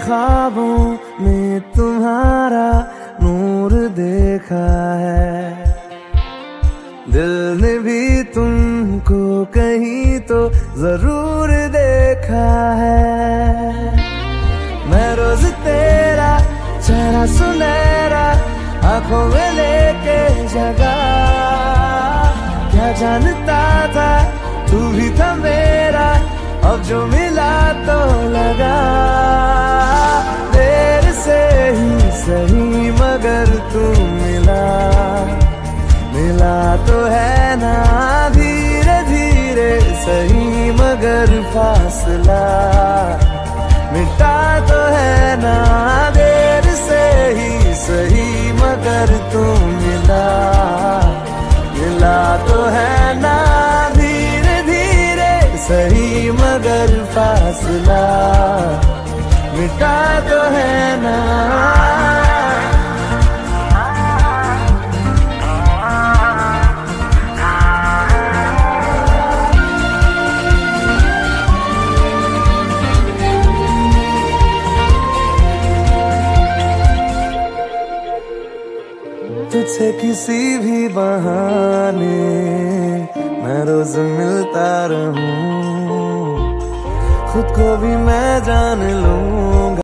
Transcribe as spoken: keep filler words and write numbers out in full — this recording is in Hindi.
ख्वाबों में तुम्हारा नूर देखा है। दिल ने भी तुमको कहीं तो जरूर देखा है। मैं रोज तेरा चेहरा सुनहरा आंखों में लेके जगा, क्या जानता था तू भी था मेरा, अब जो मिला तो लगा। देर से ही सही मगर तू मिला, मिला तो है ना धीरे धीरे सही मगर फासला मिटा तो है ना। देर से ही सही मगर तू मिला, मिला तो है ना धीरे धीरे सही मगर फासला मिटा तो है ना। तुझसे किसी भी बहाने मैं रोज मिलता रहूं, खुद को भी मैं जान लूं।